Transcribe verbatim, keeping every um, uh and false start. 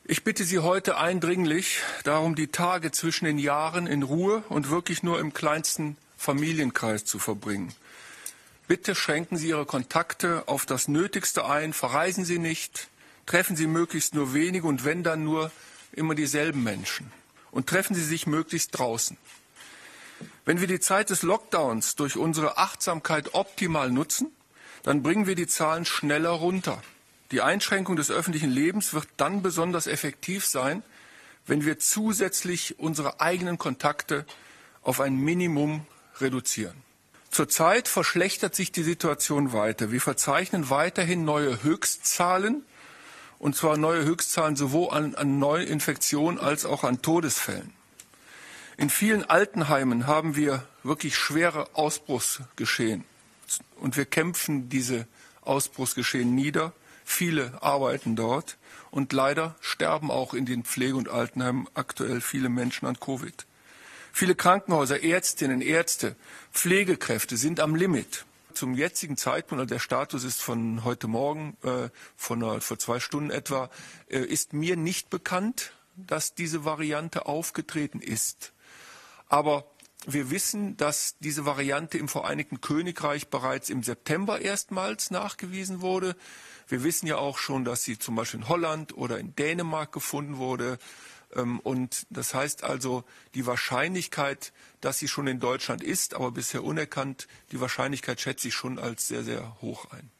Ich bitte Sie heute eindringlich darum, die Tage zwischen den Jahren in Ruhe und wirklich nur im kleinsten Familienkreis zu verbringen. Bitte schränken Sie Ihre Kontakte auf das Nötigste ein, verreisen Sie nicht, treffen Sie möglichst nur wenige und wenn dann nur immer dieselben Menschen. Und treffen Sie sich möglichst draußen. Wenn wir die Zeit des Lockdowns durch unsere Achtsamkeit optimal nutzen, dann bringen wir die Zahlen schneller runter. Die Einschränkung des öffentlichen Lebens wird dann besonders effektiv sein, wenn wir zusätzlich unsere eigenen Kontakte auf ein Minimum reduzieren. Zurzeit verschlechtert sich die Situation weiter. Wir verzeichnen weiterhin neue Höchstzahlen, und zwar neue Höchstzahlen sowohl an, an Neuinfektionen als auch an Todesfällen. In vielen Altenheimen haben wir wirklich schwere Ausbruchsgeschehen und wir kämpfen diese Ausbruchsgeschehen nieder. Viele arbeiten dort und leider sterben auch in den Pflege- und Altenheimen aktuell viele Menschen an Covid. Viele Krankenhäuser, Ärztinnen, Ärzte, Pflegekräfte sind am Limit. Zum jetzigen Zeitpunkt, also der Status ist von heute Morgen, äh, von äh, vor zwei Stunden etwa, äh, ist mir nicht bekannt, dass diese Variante aufgetreten ist. Aber wir wissen, dass diese Variante im Vereinigten Königreich bereits im September erstmals nachgewiesen wurde. Wir wissen ja auch schon, dass sie zum Beispiel in Holland oder in Dänemark gefunden wurde. Und das heißt also, die Wahrscheinlichkeit, dass sie schon in Deutschland ist, aber bisher unerkannt, die Wahrscheinlichkeit schätze ich schon als sehr, sehr hoch ein.